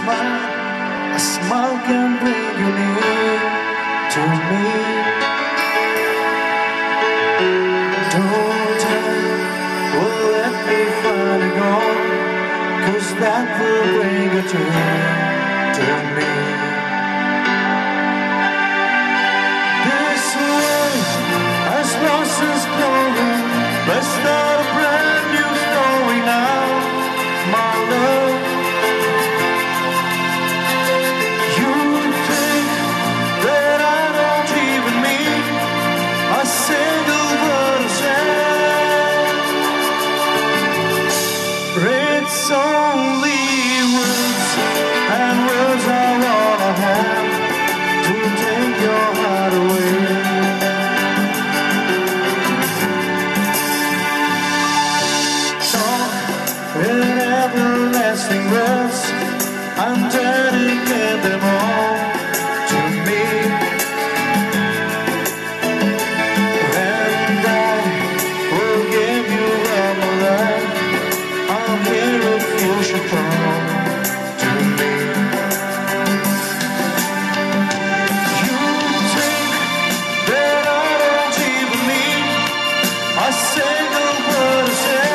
a smile can bring you near to me. Don't ever let me find a goal, 'cause that will bring a tear to me. This world has lost its glory. Let's start a brand new story now, my love. You think that I don't even mean a single word I said. It's only words, and words are all I have to take your heart away. In everlasting words, I'm dedicating them all to me. And I will give you all my life. I'm here if you should come to me. You think that I don't even mean a single word I say.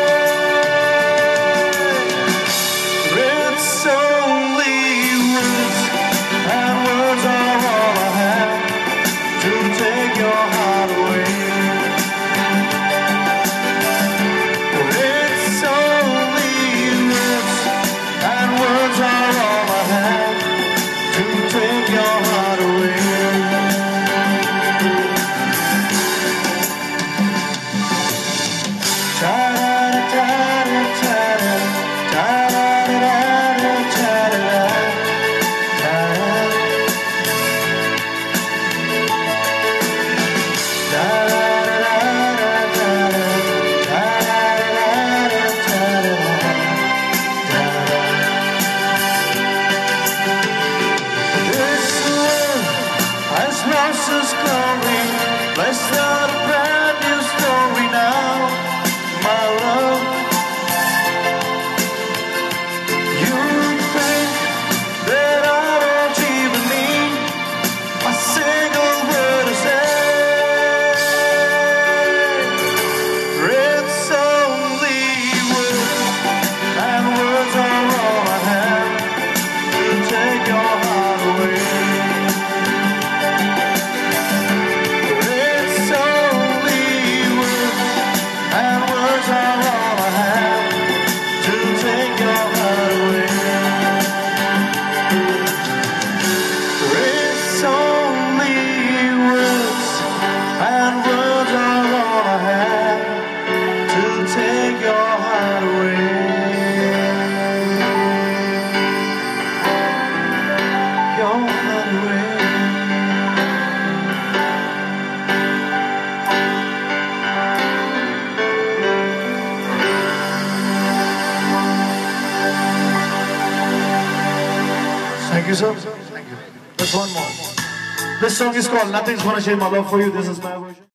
Let's start a brand new story now, my love. You think that I don't even mean a single word I say. It's only words, and words are all I have to take your heart away. Thank you, sir. Thank you. There's one more. This song is called Nothing's Gonna Change My Love For You. This is my version.